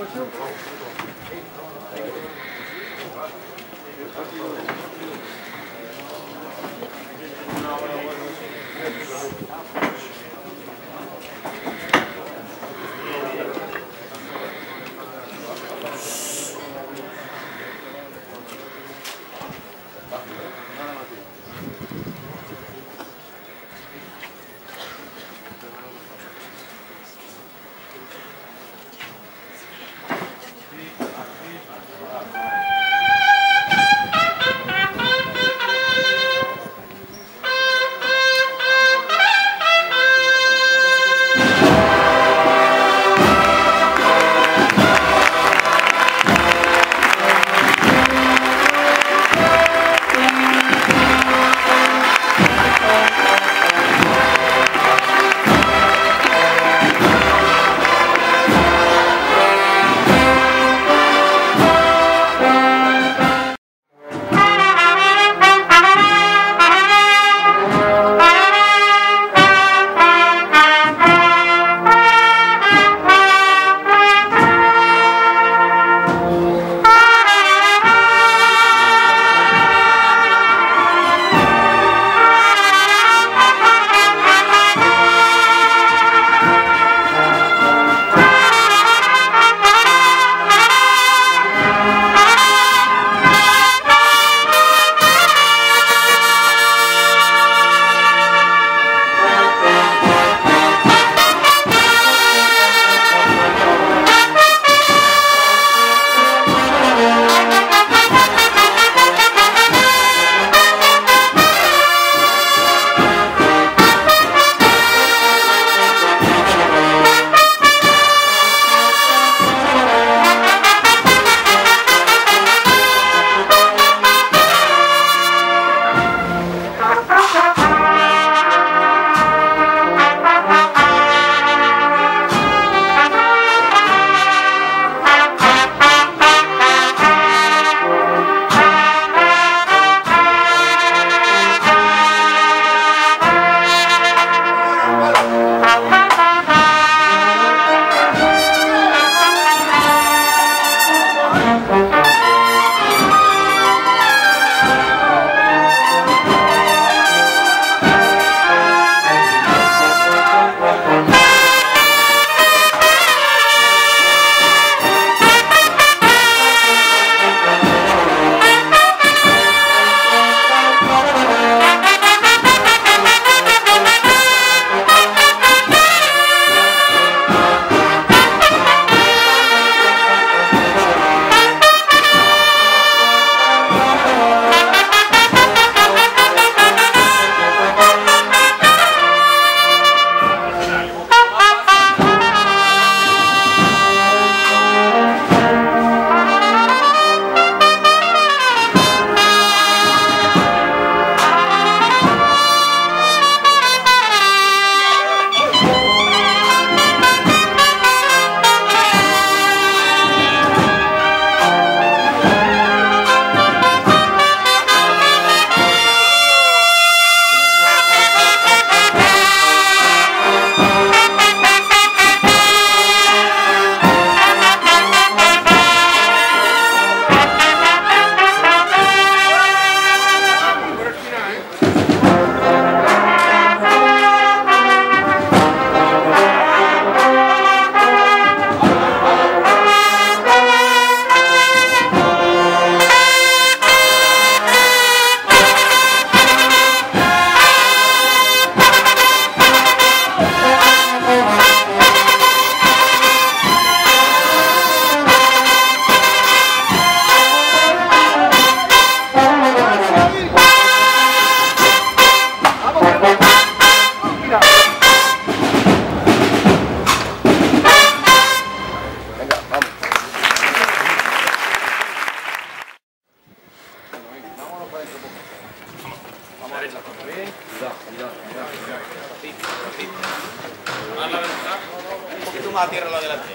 Un poquito más a tierra a la delantera.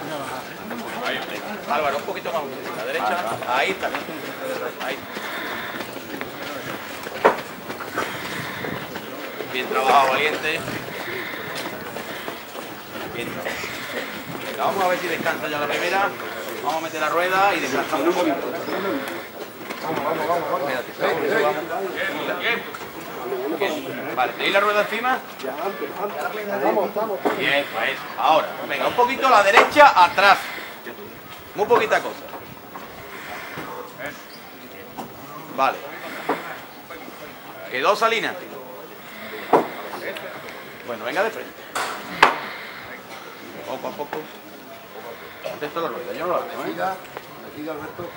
Álvaro, un poquito más a la derecha. Ahí está. Ahí. Bien trabajado, valiente. Bien trabajado. Venga, vamos a ver si descansa ya la primera. Vamos a meter la rueda y descansamos un poquito. Vale, ¿tenéis la rueda encima? Bien, pues ahora, venga, un poquito a la derecha, atrás. Muy poquita cosa. Vale. ¿Quedó Salina? Bueno, venga de frente. Poco a poco. Atento a la rueda, yo no lo hago, ¿eh? Decida, Alberto.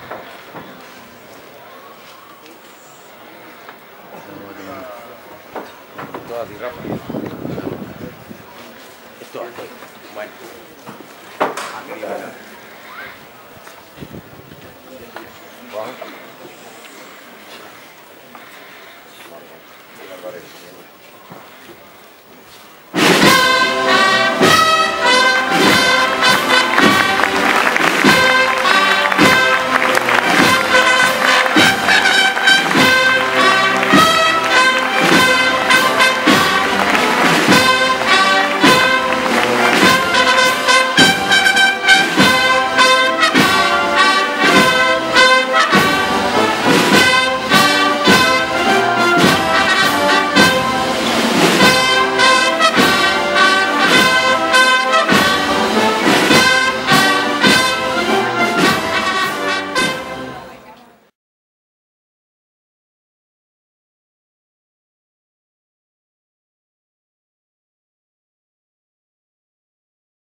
Todo así, Rafa. Esto aquí. Bueno. Aquí.